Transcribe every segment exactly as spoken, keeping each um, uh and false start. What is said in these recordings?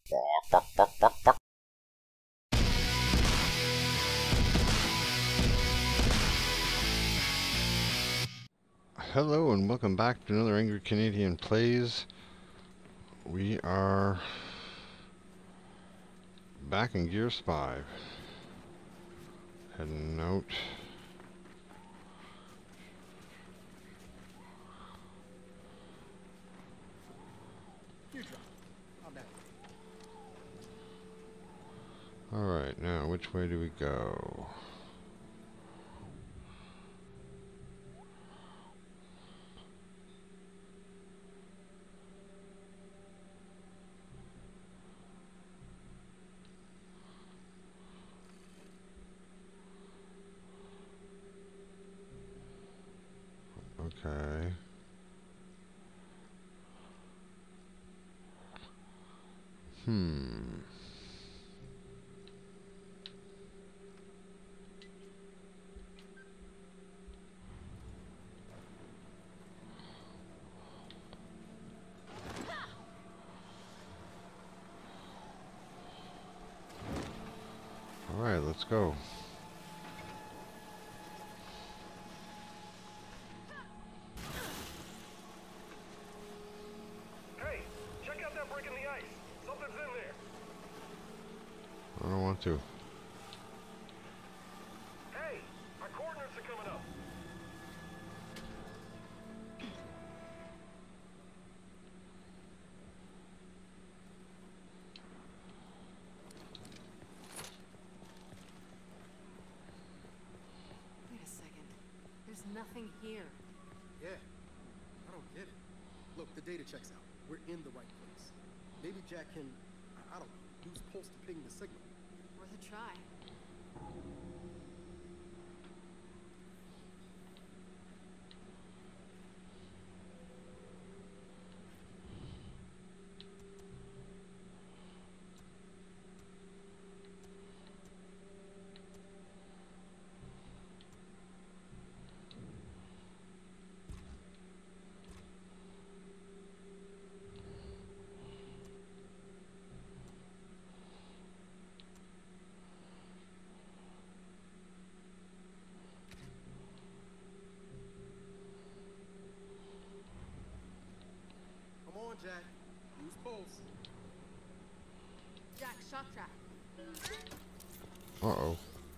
Hello and welcome back to another Angry Canadian Plays. We are back in Gears five. Heading out. Alright, now which way do we go? Okay. Hmm. Alright, let's go. Hey, check out that break in the ice. Something's in there. I don't want to. Hey, our coordinates are coming up. Wait a second. There's nothing here. Yeah, I don't get it. Look, the data checks out. We're in the right place. Maybe Jack can, I, I don't know, use pulse to ping the signal. Worth a try. Come on, Jack. Use pulse. Jack, shock track. Uh-oh.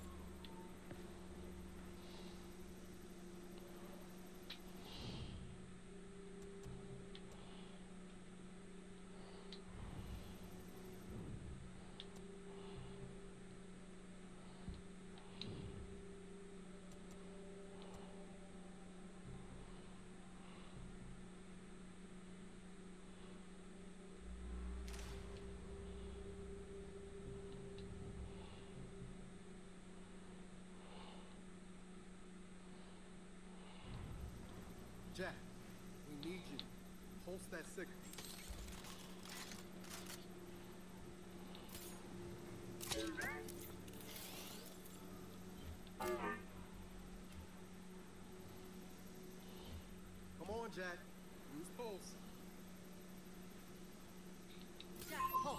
Jack, we need you. Pulse that signal. Come on, Jack. Use pulse. Jack, pulse.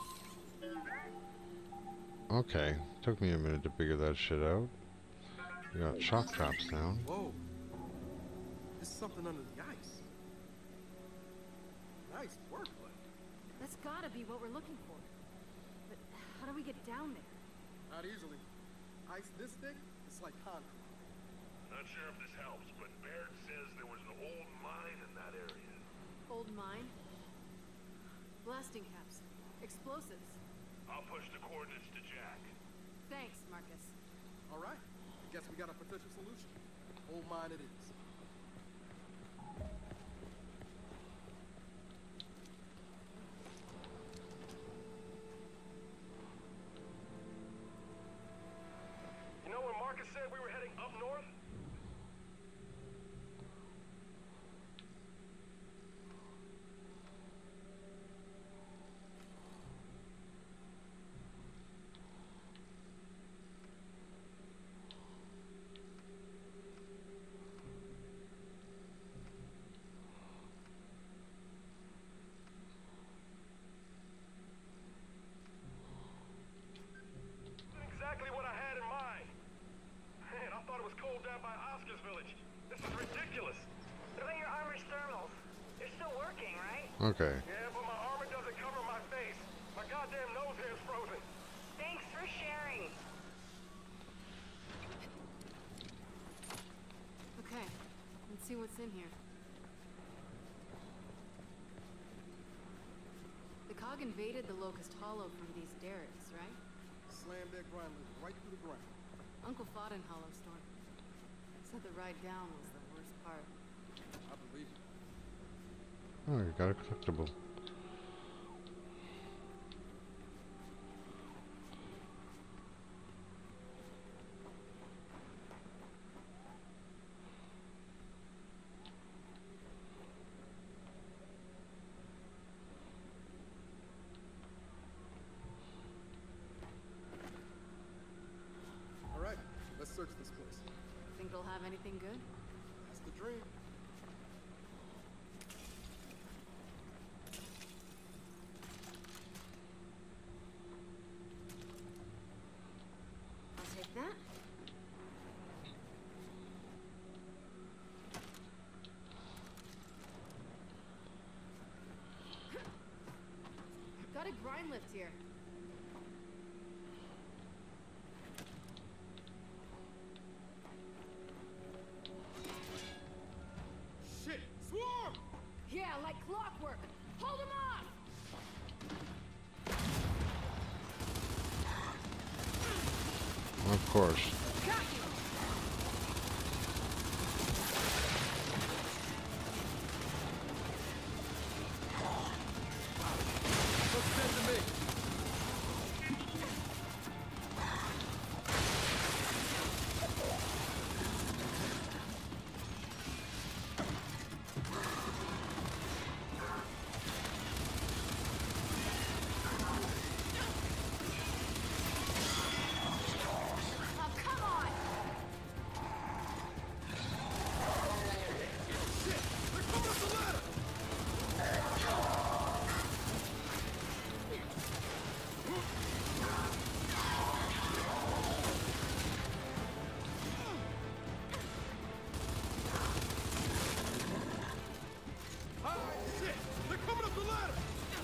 Okay. Took me a minute to figure that shit out. We got shock traps down. Whoa. There's something under the ice. Nice work, buddy. That's gotta be what we're looking for. But how do we get down there? Not easily. Ice this thick, it's like concrete. Not sure if this helps, but Baird says there was an old mine in that area. Old mine? Blasting caps. Explosives. I'll push the coordinates to Jack. Thanks, Marcus. All right. I guess we got a potential solution. Old mine it is. You know when Marcus said we were heading up north? Okay. Yeah, but my armor doesn't cover my face. My goddamn nose hair's frozen. Thanks for sharing. Okay, let's see what's in here. The Cog invaded the Locust Hollow from these derricks, right? Slammed their grind lift right through the ground. Uncle fought in Hollowstorm. Said the ride down was the worst part. I believe it. Oh, you got a collectible. All right, let's search this place. Think they'll have anything good? That's the dream. I'll take that. Got a grind lift here. Shit! Swarm! Yeah, like clockwork. Hold him off! Of course. Got you! Looks good to me. Oh, come on! Shit! They're coming up the ladder! Ah, shit! They're coming up the ladder!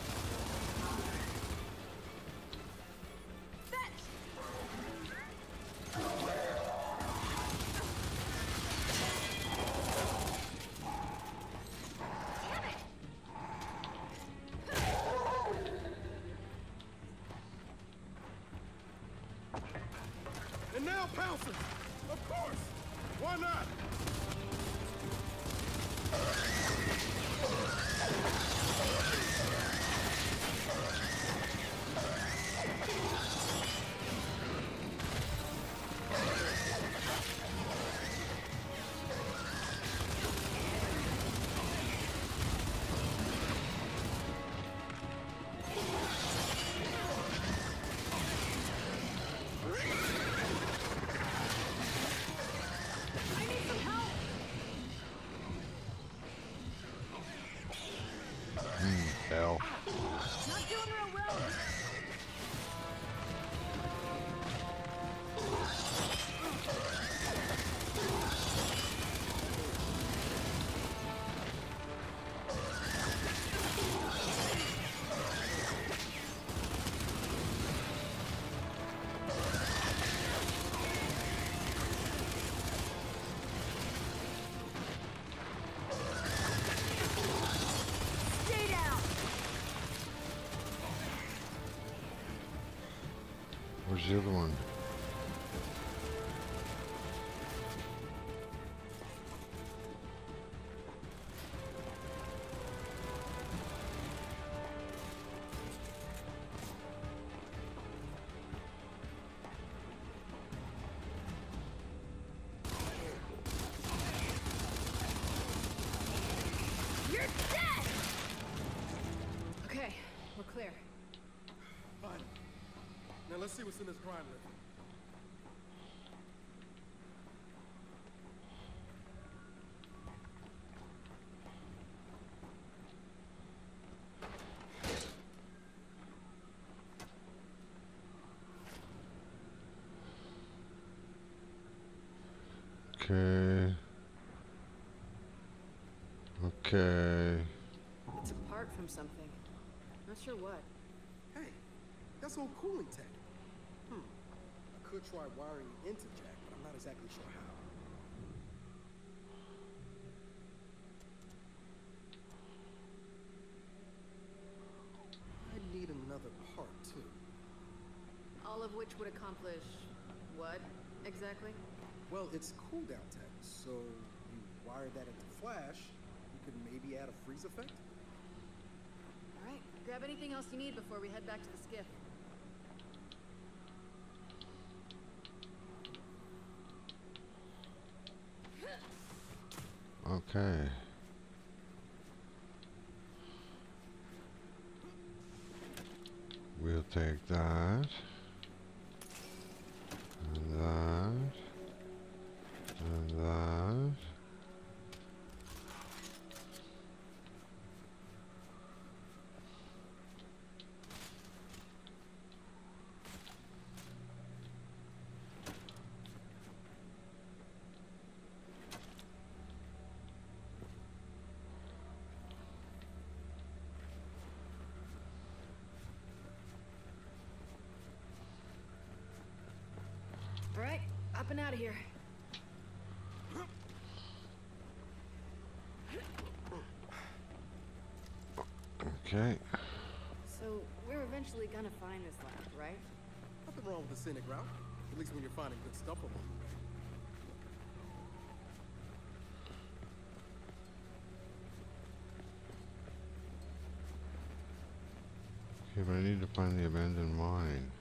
And now pouncing! Of course! Why not? I need some help! Hell. Not doing real well. Stay down! Where's the other one? You're dead! Okay, we're clear. Fine. Now let's see what's in this grind lift. Okay. Okay. It's a part from something. Not sure what. Hey, that's old cooling tech. Hmm. I could try wiring it into Jack, but I'm not exactly sure how. I need another part, too. All of which would accomplish what exactly? Well, it's cooldown tech, so you wire that into Flash, you could maybe add a freeze effect? All right, grab anything else you need before we head back to the skiff. Okay. We'll take that. And that. And that. All right, up and out of here. Okay. So, we're eventually gonna find this lab, right? Nothing wrong with the scenic route, at least when you're finding good stuff along the way. Okay, but I need to find the abandoned mine.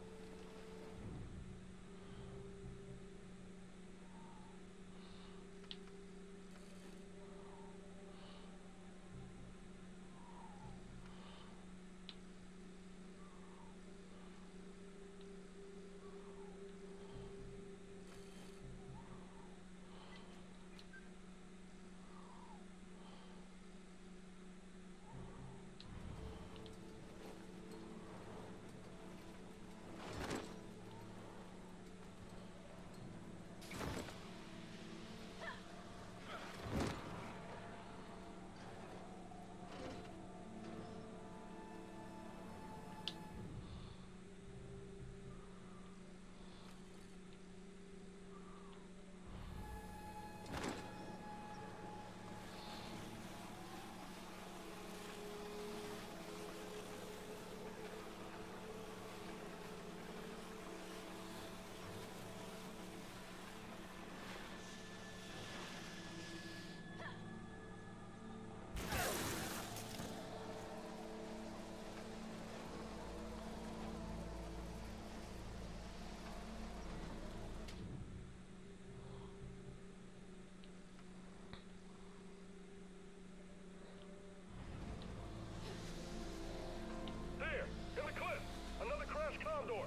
There! In the cliff! Another crashed Condor!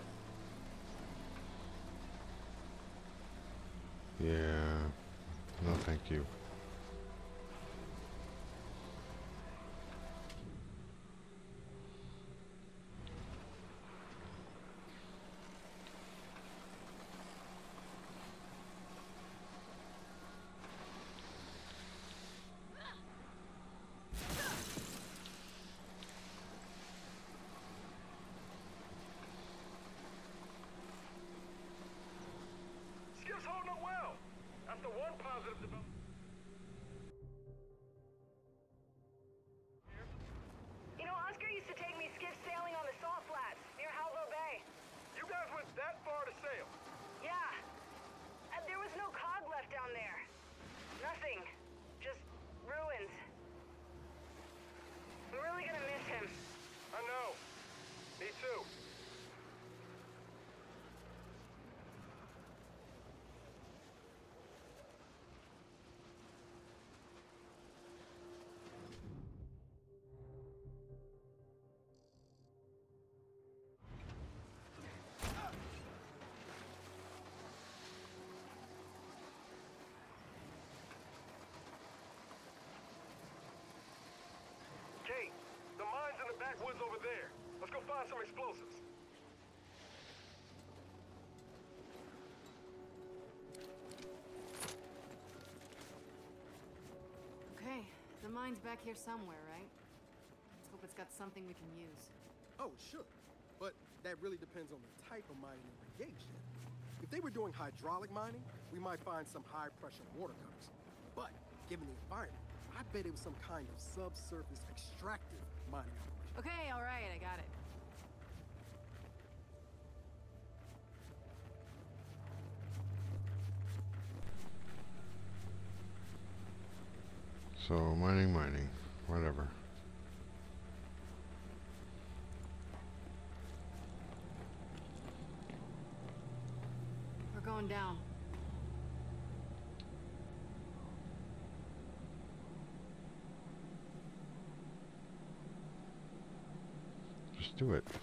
Yeah. No, thank you. Skip's holding up well! That's the one positive development. You know, Oscar used to take me skiff sailing on the salt flats near Halvo Bay. You guys went that far to sail? Yeah. And there was no cog left down there. Nothing. Just ruins. I'm really gonna miss him. I know. Me too. Kate, the mine's in the backwoods over there. Let's go find some explosives. Okay, the mine's back here somewhere, right? it's got something we can use. Oh, sure. But that really depends on the type of mining we're engaged in. If they were doing hydraulic mining, we might find some high-pressure water cutters. But given the environment, I bet it was some kind of subsurface extractive mining operation. Okay, all right, I got it. So, mining, mining. Whatever. We're going down. Just do it.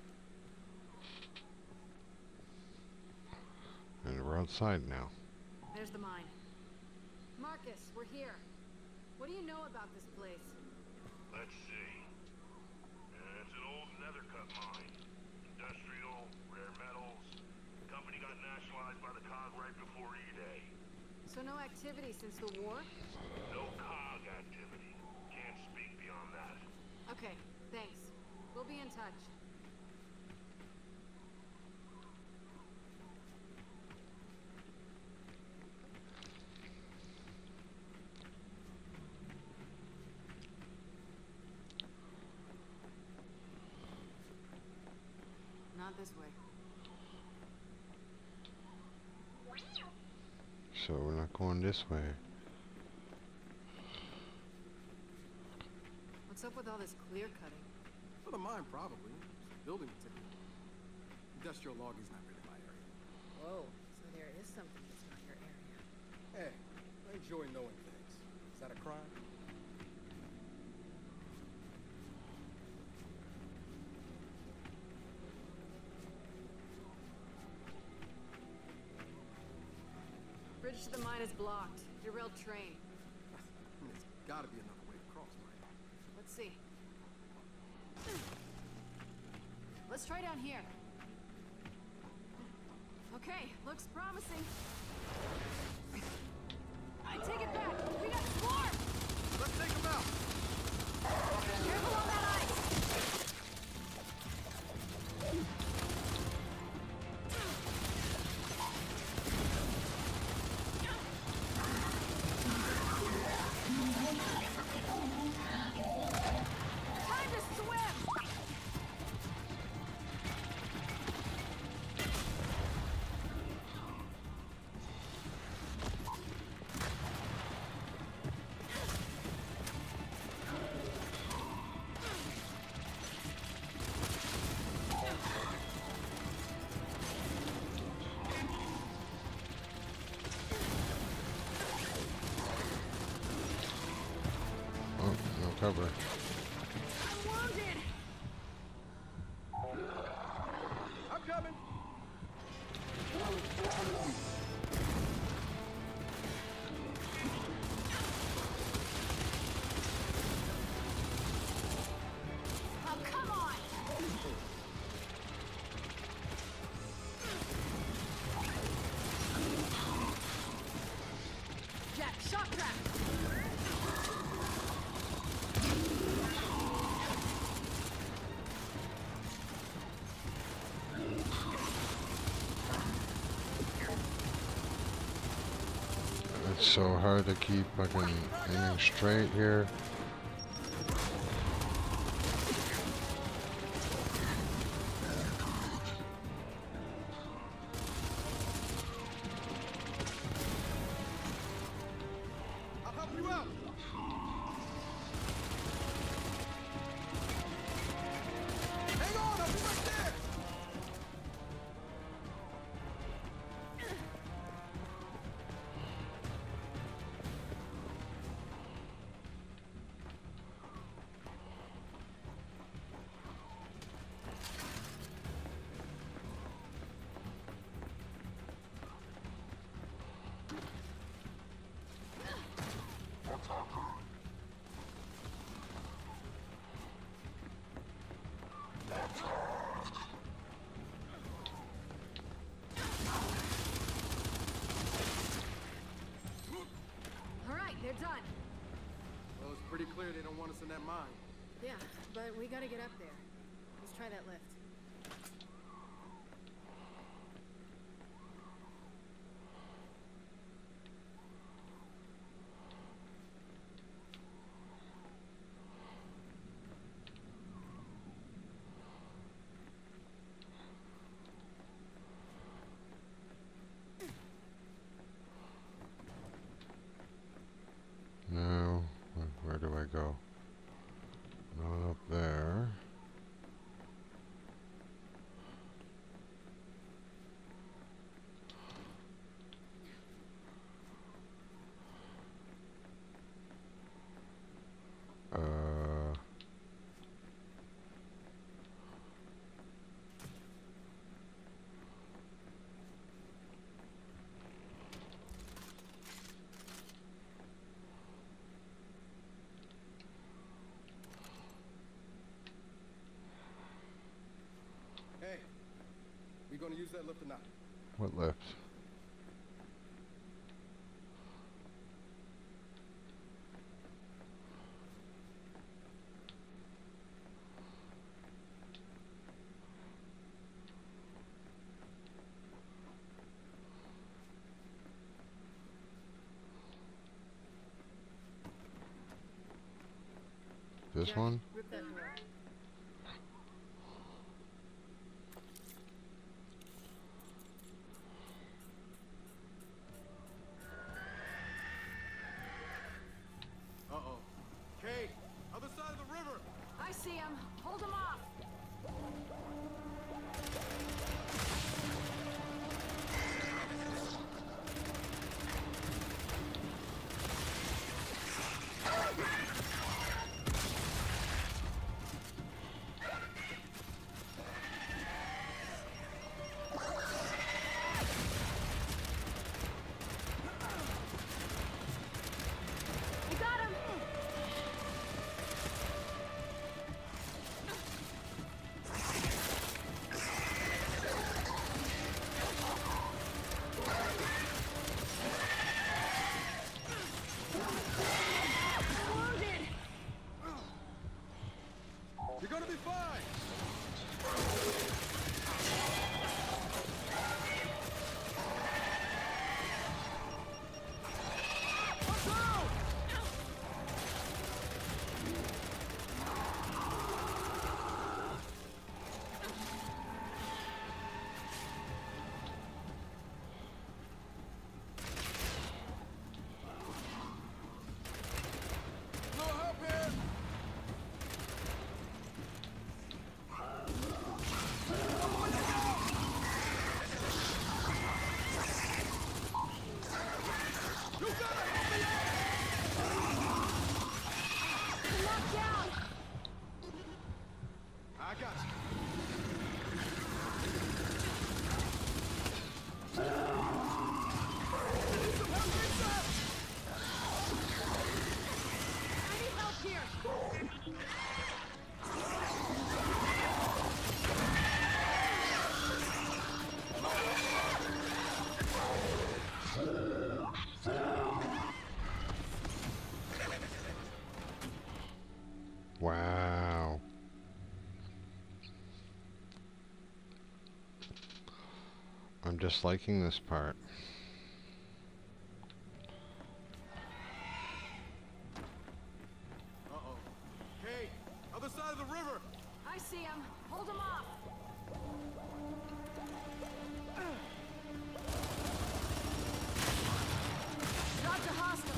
And we're outside now. There's the mine. Marcus, we're here. What do you know about this place? Let's see. Uh, it's an old nether cut mine. Industrial, rare metals. The company got nationalized by the C O G right before E-Day. So no activity since the war? No C O G activity. Can't speak beyond that. Okay, thanks. We'll be in touch. Not this way. So we're not going this way. What's up with all this clear cutting? For the mine, probably. Building material. Industrial logging's not really my area. Whoa, so there is something that's not your area. Hey, I enjoy knowing things. Is that a crime? Bridge to the mine is blocked. Derailed train. I mean, there's gotta be another way across, right? Let's see. Let's try down here. Okay, looks promising. I take it back. We got swarm. Let's take them out! Careful on that ice. Time to swim. Oh, no cover. I'm wounded. I'm coming! Oh, come on. Jack, shock trap. It's so hard to keep fucking aiming straight here. I'll help you out! Hang on, I'll be right there! All right, they're done. Well, it's pretty clear they don't want us in that mine. Yeah, but we gotta get up there. Let's try that lift. Now, wh- where do I go? Not up there. Uh... Hey, we gonna use that lift or not? What lift? This Jack, one? rip that door. Uh-oh. Kate, other side of the river! I see him. Hold him off. We got him. Wounded. You're gonna be fine! Watch out! No help here! You gotta help me out! Knocked down. I got you. Need some help, Lisa! I need help here. Wow. I'm just liking this part. Uh-oh. Kate, other side of the river! I see him. Hold him off. Dodge a hostile.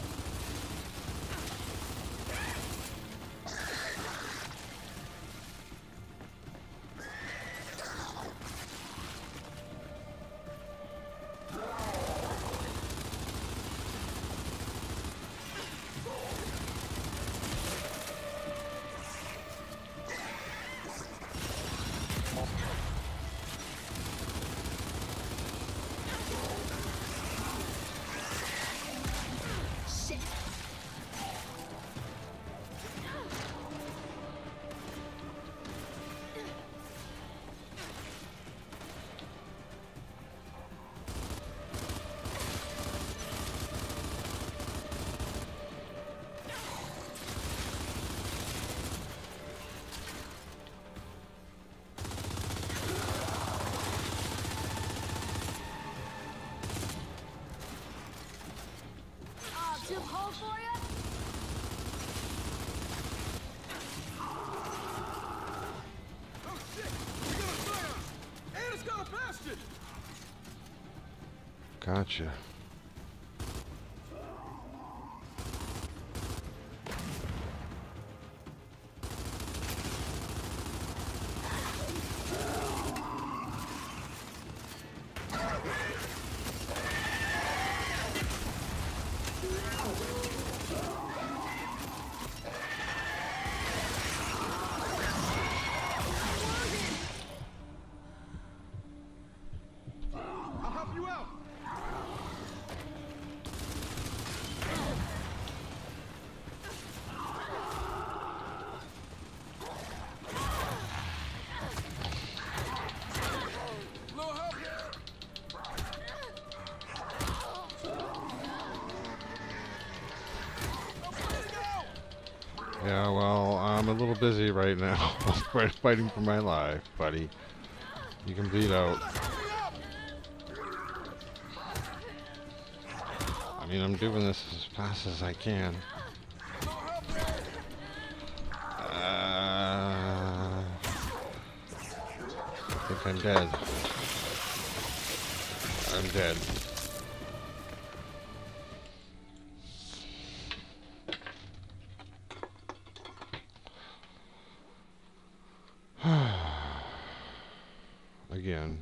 Gotcha. I'll help you out. Little help here. Yeah, well, I'm a little busy right now. I'm fighting for my life, buddy. You can bleed out. I mean, I'm doing this as fast as I can. Uh, I think I'm dead. I'm dead. Again.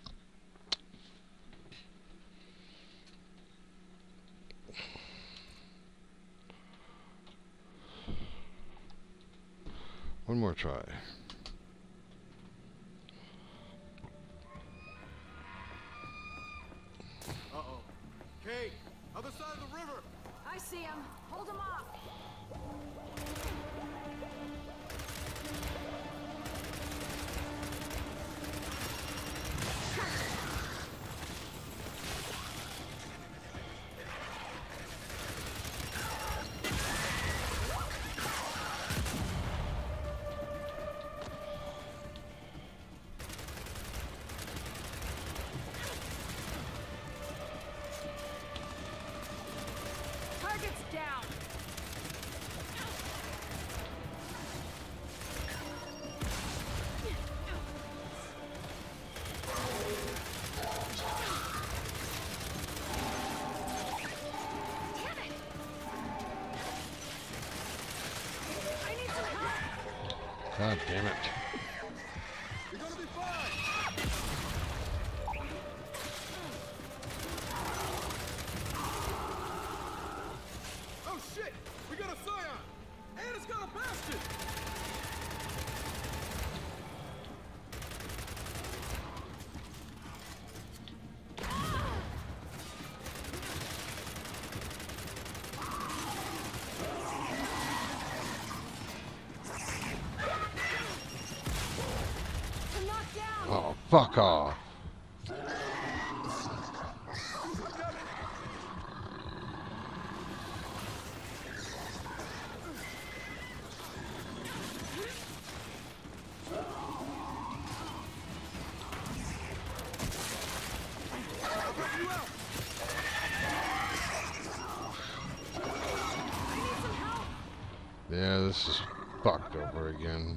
One more try. Uh-oh. Kate, other side of the river. I see him. Hold him off. Target's down. Damn it! I need some help. God damn it. You're gonna be fine. Oh shit! We got a Scion! And it's got a Bastion! I'm knocked down. Oh, fuck off. I'll help you out! I need some help. Yeah, this is fucked over again.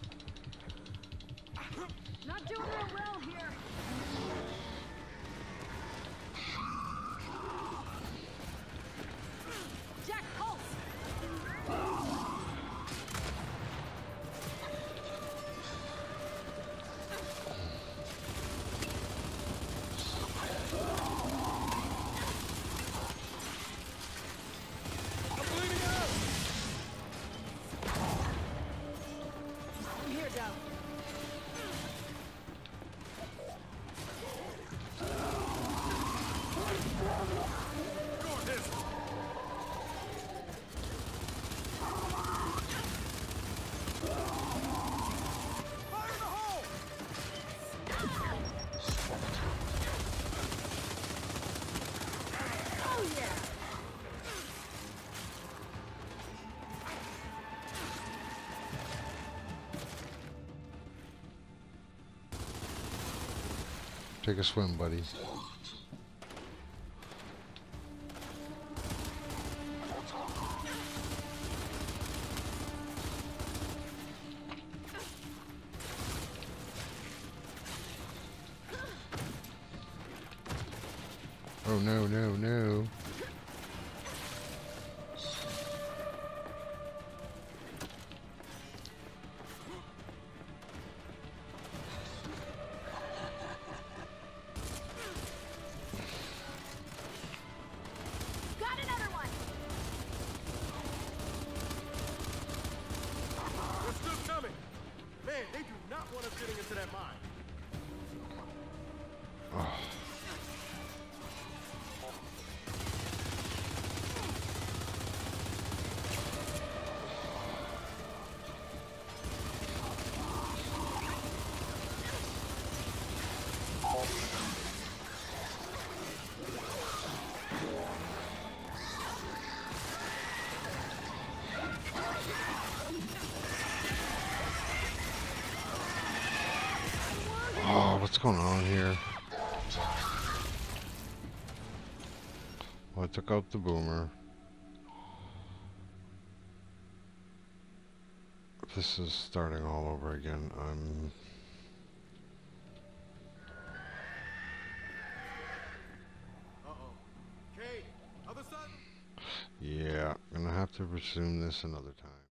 Not doing real well here. Jack, pulse. I'm bleeding out! I'm here, Doug. Doing this! Fire in the hole! Oh yeah. Take a swim, buddy. No, no, no, no. Got another one. We're still coming. Man, they do not want us getting into that mine. Oh, what's going on here? Well, I took out the boomer. This is starting all over again. I'm... Uh-oh. Kate, other side? Yeah, gonna have to resume this another time.